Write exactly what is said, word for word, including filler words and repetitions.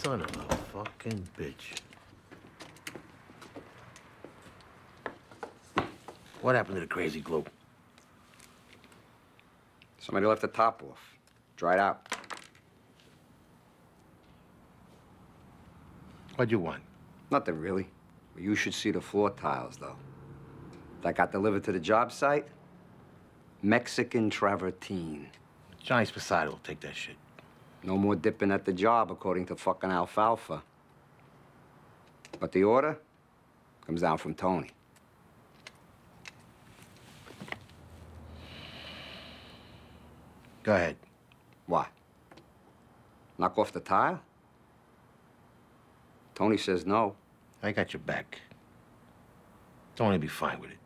Son of a fucking bitch. What happened to the crazy glue? Somebody left the top off. Dried out. What'd you want? Nothing really. You should see the floor tiles, though. That got delivered to the job site? Mexican travertine. Johnny Sposado will take that shit. No more dipping at the job, according to fucking Alfalfa. But the order comes down from Tony. Go ahead. What? Knock off the tile? Tony says no. I got your back. Tony will be fine with it.